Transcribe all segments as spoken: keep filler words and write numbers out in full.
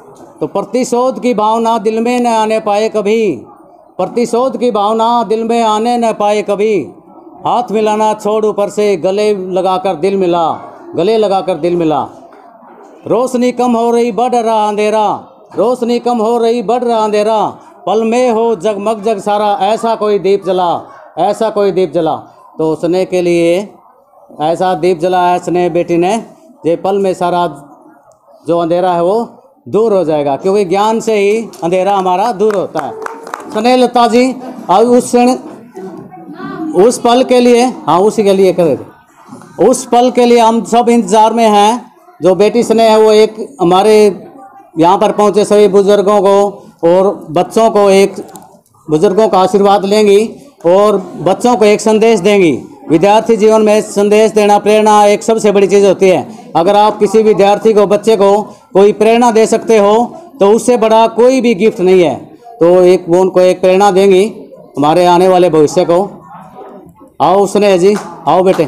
तो प्रतिशोध की भावना दिल में न आने पाए कभी, प्रतिशोध की भावना दिल में आने न पाए कभी, हाथ मिलाना छोड़ ऊपर से गले लगाकर दिल मिला, गले लगाकर दिल मिला। रोशनी कम हो रही बढ़ रहा अंधेरा, रोशनी कम हो रही बढ़ रहा अंधेरा, पल में हो जगमग जग सारा, ऐसा कोई दीप जला, ऐसा कोई दीप जला। तो स्नेह के लिए ऐसा दीप जलाया स्नेह बेटी ने, ये पल में सारा जो अंधेरा है वो दूर हो जाएगा, क्योंकि ज्ञान से ही अंधेरा हमारा दूर होता है। स्नेह लता जी और उस क्षण उस पल के लिए, हाँ उसी के लिए करें, उस पल के लिए हम सब इंतज़ार में हैं। जो बेटी स्नेह है वो एक हमारे यहाँ पर पहुँचे सभी बुज़ुर्गों को और बच्चों को, एक बुज़ुर्गों का आशीर्वाद लेंगी और बच्चों को एक संदेश देंगी। विद्यार्थी जीवन में संदेश देना, प्रेरणा एक सबसे बड़ी चीज़ होती है। अगर आप किसी विद्यार्थी को, बच्चे को कोई प्रेरणा दे सकते हो तो उससे बड़ा कोई भी गिफ्ट नहीं है। तो एक वो उनको एक प्रेरणा देंगी हमारे आने वाले भविष्य को। आओ स्नेह जी, आओ बेटे।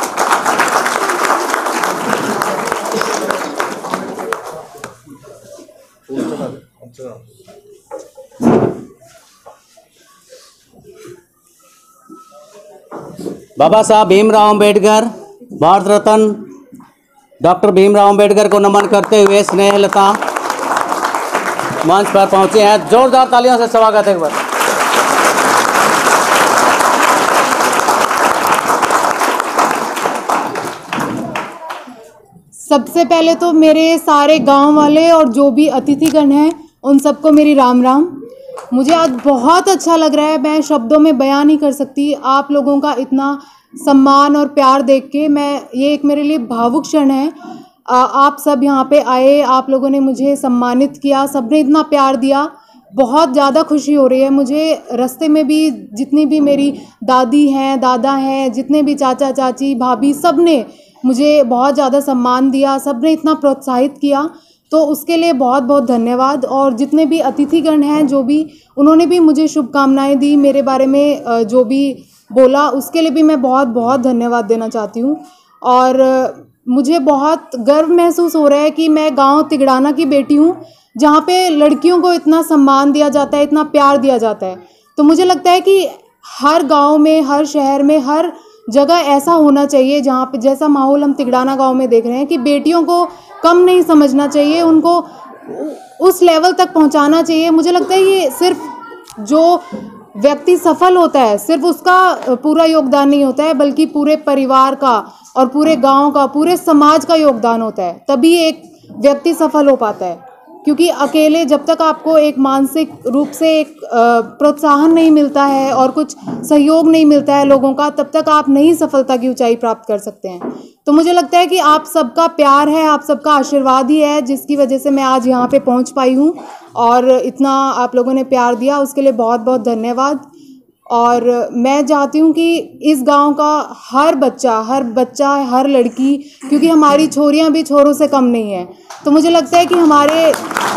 बाबा साहब भीमराव अंबेडकर, भारत रत्न डॉक्टर भीमराव अंबेडकर को नमन करते हुए स्नेह लता मंच पर पहुंचे हैं। जोरदार तालियों से स्वागत है एक बार। सबसे पहले तो मेरे सारे गांव वाले और जो भी अतिथिगण हैं उन सबको मेरी राम राम। मुझे आज बहुत अच्छा लग रहा है, मैं शब्दों में बयान नहीं कर सकती। आप लोगों का इतना सम्मान और प्यार देख के मैं, ये एक मेरे लिए भावुक क्षण है। आ, आप सब यहाँ पे आए, आप लोगों ने मुझे सम्मानित किया, सबने इतना प्यार दिया, बहुत ज़्यादा खुशी हो रही है मुझे। रास्ते में भी जितनी भी मेरी दादी हैं, दादा हैं, जितने भी चाचा चाची, भाभी, सब ने मुझे बहुत ज़्यादा सम्मान दिया, सब ने इतना प्रोत्साहित किया, तो उसके लिए बहुत बहुत धन्यवाद। और जितने भी अतिथिगण हैं, जो भी उन्होंने भी मुझे शुभकामनाएं दी, मेरे बारे में जो भी बोला, उसके लिए भी मैं बहुत बहुत धन्यवाद देना चाहती हूँ। और मुझे बहुत गर्व महसूस हो रहा है कि मैं गांव तिगड़ाना की बेटी हूँ, जहाँ पे लड़कियों को इतना सम्मान दिया जाता है, इतना प्यार दिया जाता है। तो मुझे लगता है कि हर गाँव में, हर शहर में, हर जगह ऐसा होना चाहिए, जहाँ पे जैसा माहौल हम तिगड़ाना गांव में देख रहे हैं कि बेटियों को कम नहीं समझना चाहिए, उनको उस लेवल तक पहुंचाना चाहिए। मुझे लगता है ये सिर्फ जो व्यक्ति सफल होता है सिर्फ उसका पूरा योगदान नहीं होता है, बल्कि पूरे परिवार का और पूरे गांव का, पूरे समाज का योगदान होता है, तभी एक व्यक्ति सफल हो पाता है। क्योंकि अकेले जब तक आपको एक मानसिक रूप से एक प्रोत्साहन नहीं मिलता है और कुछ सहयोग नहीं मिलता है लोगों का, तब तक आप नहीं सफलता की ऊंचाई प्राप्त कर सकते हैं। तो मुझे लगता है कि आप सबका प्यार है, आप सबका आशीर्वाद ही है जिसकी वजह से मैं आज यहाँ पे पहुँच पाई हूँ, और इतना आप लोगों ने प्यार दिया, उसके लिए बहुत बहुत धन्यवाद। और मैं चाहती हूँ कि इस गांव का हर बच्चा, हर बच्चा, हर लड़की, क्योंकि हमारी छोरियाँ भी छोरों से कम नहीं हैं, तो मुझे लगता है कि हमारे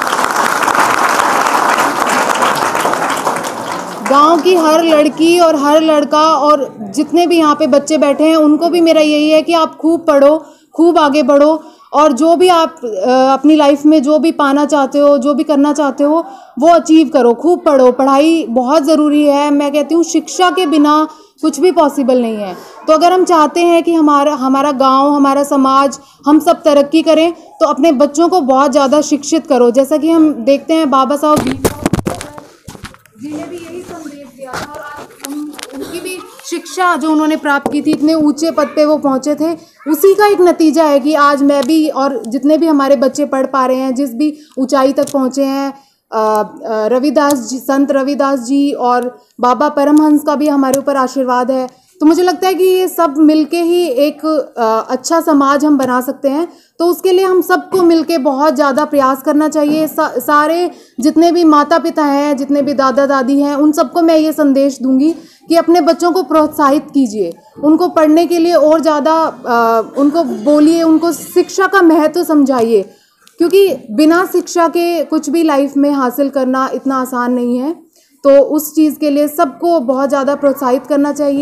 गांव की हर लड़की और हर लड़का और जितने भी यहाँ पे बच्चे बैठे हैं, उनको भी मेरा यही है कि आप खूब पढ़ो, खूब आगे बढ़ो, और जो भी आप अपनी लाइफ में जो भी पाना चाहते हो, जो भी करना चाहते हो, वो अचीव करो। खूब पढ़ो, पढ़ाई बहुत ज़रूरी है। मैं कहती हूँ शिक्षा के बिना कुछ भी पॉसिबल नहीं है। तो अगर हम चाहते हैं कि हमारा हमारा गांव, हमारा समाज, हम सब तरक्की करें, तो अपने बच्चों को बहुत ज़्यादा शिक्षित करो। जैसा कि हम देखते हैं बाबा साहब जी ने भी यही संदेश दिया था, और आज हम उनकी भी शिक्षा जो उन्होंने प्राप्त की थी, इतने ऊंचे पद पे वो पहुंचे थे, उसी का एक नतीजा है कि आज मैं भी और जितने भी हमारे बच्चे पढ़ पा रहे हैं, जिस भी ऊंचाई तक पहुंचे हैं। रविदास जी, संत रविदास जी और बाबा परमहंस का भी हमारे ऊपर आशीर्वाद है। तो मुझे लगता है कि ये सब मिलके ही एक अच्छा समाज हम बना सकते हैं। तो उसके लिए हम सबको मिलके बहुत ज़्यादा प्रयास करना चाहिए। सा, सारे जितने भी माता पिता हैं, जितने भी दादा दादी हैं, उन सबको मैं ये संदेश दूंगी कि अपने बच्चों को प्रोत्साहित कीजिए, उनको पढ़ने के लिए और ज़्यादा उनको बोलिए, उनको शिक्षा का महत्व समझाइए, क्योंकि बिना शिक्षा के कुछ भी लाइफ में हासिल करना इतना आसान नहीं है। तो उस चीज़ के लिए सबको बहुत ज़्यादा प्रोत्साहित करना चाहिए।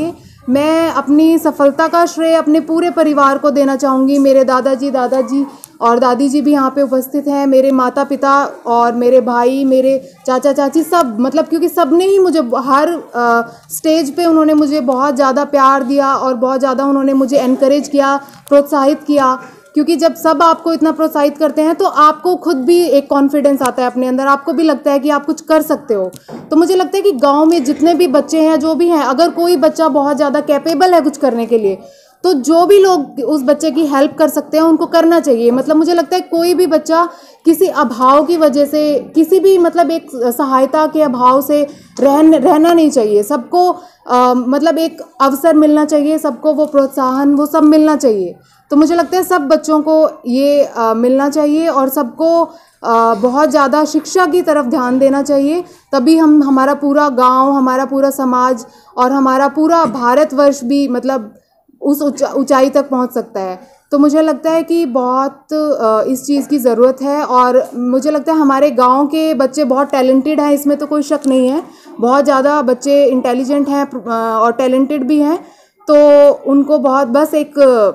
मैं अपनी सफलता का श्रेय अपने पूरे परिवार को देना चाहूँगी। मेरे दादाजी दादाजी और दादी जी भी यहाँ पे उपस्थित हैं, मेरे माता पिता और मेरे भाई, मेरे चाचा चाची, सब, मतलब क्योंकि सब ने ही मुझे हर आ, स्टेज पे उन्होंने मुझे बहुत ज़्यादा प्यार दिया और बहुत ज़्यादा उन्होंने मुझे एनकरेज किया, प्रोत्साहित किया। क्योंकि जब सब आपको इतना प्रोत्साहित करते हैं तो आपको खुद भी एक कॉन्फिडेंस आता है अपने अंदर, आपको भी लगता है कि आप कुछ कर सकते हो। तो मुझे लगता है कि गांव में जितने भी बच्चे हैं, जो भी हैं, अगर कोई बच्चा बहुत ज़्यादा कैपेबल है कुछ करने के लिए, तो जो भी लोग उस बच्चे की हेल्प कर सकते हैं उनको करना चाहिए। मतलब मुझे लगता है कोई भी बच्चा किसी अभाव की वजह से, किसी भी मतलब एक सहायता के अभाव से रहन रहना नहीं चाहिए। सबको आ, मतलब एक अवसर मिलना चाहिए, सबको वो प्रोत्साहन, वो सब मिलना चाहिए। तो मुझे लगता है सब बच्चों को ये आ, मिलना चाहिए और सबको आ, बहुत ज़्यादा शिक्षा की तरफ ध्यान देना चाहिए। तभी हम हमारा पूरा गांव, हमारा पूरा समाज और हमारा पूरा भारतवर्ष भी मतलब उस ऊंचाई तक पहुंच सकता है। तो मुझे लगता है कि बहुत इस चीज़ की ज़रूरत है और मुझे लगता है हमारे गांव के बच्चे बहुत टैलेंटेड हैं, इसमें तो कोई शक नहीं है। बहुत ज़्यादा बच्चे इंटेलिजेंट हैं और टैलेंटेड भी हैं। तो उनको बहुत बस एक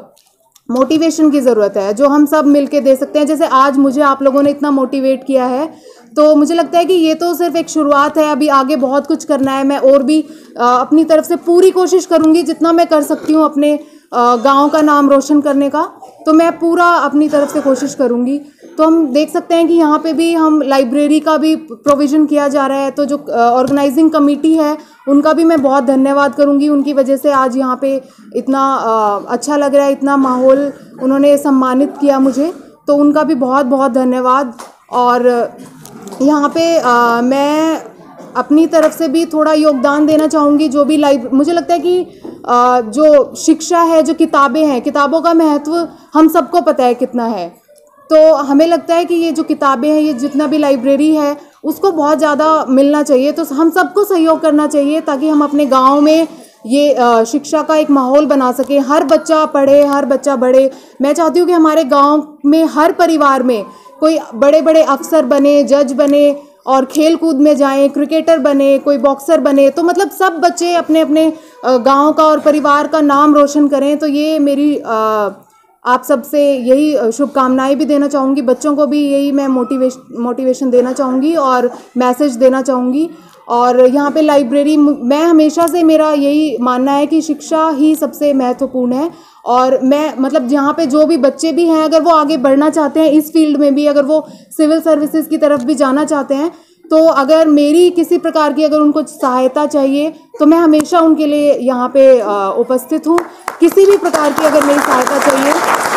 मोटिवेशन की ज़रूरत है जो हम सब मिलके दे सकते हैं। जैसे आज मुझे आप लोगों ने इतना मोटिवेट किया है, तो मुझे लगता है कि ये तो सिर्फ एक शुरुआत है, अभी आगे बहुत कुछ करना है। मैं और भी आ, अपनी तरफ से पूरी कोशिश करूँगी, जितना मैं कर सकती हूँ अपने गांव का नाम रोशन करने का, तो मैं पूरा अपनी तरफ से कोशिश करूँगी। तो हम देख सकते हैं कि यहाँ पे भी हम लाइब्रेरी का भी प्रोविज़न किया जा रहा है। तो जो ऑर्गेनाइजिंग कमेटी है उनका भी मैं बहुत धन्यवाद करूँगी, उनकी वजह से आज यहाँ पे इतना आ, अच्छा लग रहा है, इतना माहौल उन्होंने सम्मानित किया मुझे, तो उनका भी बहुत बहुत धन्यवाद। और यहाँ पे आ, मैं अपनी तरफ से भी थोड़ा योगदान देना चाहूँगी। जो भी लाइब मुझे लगता है कि आ, जो शिक्षा है, जो किताबें हैं, किताबों का महत्व हम सबको पता है कितना है। तो हमें लगता है कि ये जो किताबें हैं, ये जितना भी लाइब्रेरी है उसको बहुत ज़्यादा मिलना चाहिए। तो हम सबको सहयोग करना चाहिए ताकि हम अपने गांव में ये शिक्षा का एक माहौल बना सकें। हर बच्चा पढ़े, हर बच्चा बढ़े। मैं चाहती हूँ कि हमारे गांव में हर परिवार में कोई बड़े बड़े अफसर बने, जज बने और खेल कूद में जाएं, क्रिकेटर बने, कोई बॉक्सर बने। तो मतलब सब बच्चे अपने अपने गांव का और परिवार का नाम रोशन करें। तो ये मेरी आ, आप सबसे यही शुभकामनाएं भी देना चाहूँगी, बच्चों को भी यही मैं मोटिवेशन मोटिवेशन देना चाहूँगी और मैसेज देना चाहूँगी। और यहाँ पे लाइब्रेरी, मैं हमेशा से मेरा यही मानना है कि शिक्षा ही सबसे महत्वपूर्ण है। और मैं मतलब यहाँ पे जो भी बच्चे भी हैं, अगर वो आगे बढ़ना चाहते हैं इस फील्ड में भी, अगर वो सिविल सर्विसेज की तरफ भी जाना चाहते हैं, तो अगर मेरी किसी प्रकार की अगर उनको सहायता चाहिए तो मैं हमेशा उनके लिए यहाँ पे उपस्थित हूँ। किसी भी प्रकार की अगर मेरी सहायता चाहिए,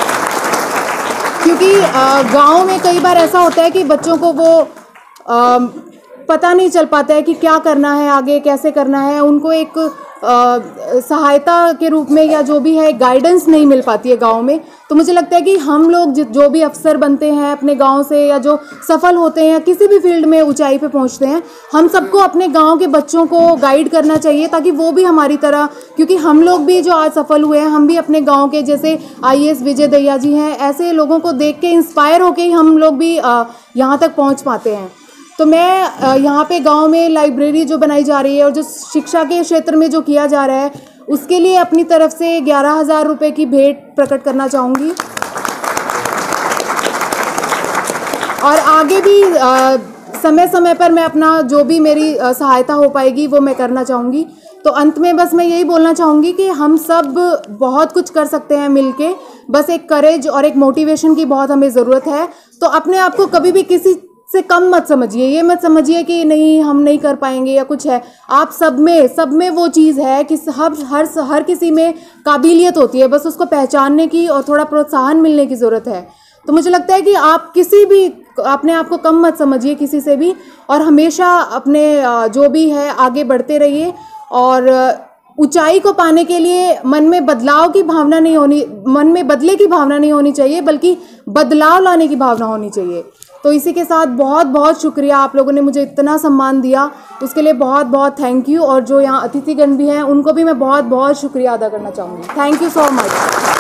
क्योंकि गांव में कई बार ऐसा होता है कि बच्चों को वो आ, पता नहीं चल पाता है कि क्या करना है, आगे कैसे करना है। उनको एक आ, सहायता के रूप में या जो भी है गाइडेंस नहीं मिल पाती है गांव में। तो मुझे लगता है कि हम लोग जो भी अफसर बनते हैं अपने गांव से, या जो सफल होते हैं किसी भी फील्ड में ऊंचाई पे पहुंचते हैं, हम सबको अपने गांव के बच्चों को गाइड करना चाहिए ताकि वो भी हमारी तरह, क्योंकि हम लोग भी जो आज सफल हुए हैं, हम भी अपने गाँव के, जैसे आई ए एस विजय दहिया जी हैं, ऐसे लोगों को देख के इंस्पायर होके ही हम लोग भी यहाँ तक पहुँच पाते हैं। तो मैं यहाँ पे गांव में लाइब्रेरी जो बनाई जा रही है और जो शिक्षा के क्षेत्र में जो किया जा रहा है, उसके लिए अपनी तरफ से ग्यारह हज़ार रुपये की भेंट प्रकट करना चाहूँगी। और आगे भी आ, समय समय पर मैं अपना जो भी मेरी आ, सहायता हो पाएगी वो मैं करना चाहूँगी। तो अंत में बस मैं यही बोलना चाहूँगी कि हम सब बहुत कुछ कर सकते हैं मिलके, बस एक करेज और एक मोटिवेशन की बहुत हमें ज़रूरत है। तो अपने आप को कभी भी किसी से कम मत समझिए, ये मत समझिए कि नहीं हम नहीं कर पाएंगे या कुछ है। आप सब में सब में वो चीज़ है कि हर हर हर किसी में काबिलियत होती है, बस उसको पहचानने की और थोड़ा प्रोत्साहन मिलने की ज़रूरत है। तो मुझे लगता है कि आप किसी भी अपने आप को कम मत समझिए किसी से भी, और हमेशा अपने जो भी है आगे बढ़ते रहिए। और ऊंचाई को पाने के लिए मन में बदलाव की भावना नहीं होनी, मन में बदले की भावना नहीं होनी चाहिए, बल्कि बदलाव लाने की भावना होनी चाहिए। तो इसी के साथ बहुत बहुत शुक्रिया, आप लोगों ने मुझे इतना सम्मान दिया, उसके लिए बहुत बहुत थैंक यू। और जो यहाँ अतिथिगण भी हैं उनको भी मैं बहुत बहुत शुक्रिया अदा करना चाहूँगी। Thank you so much.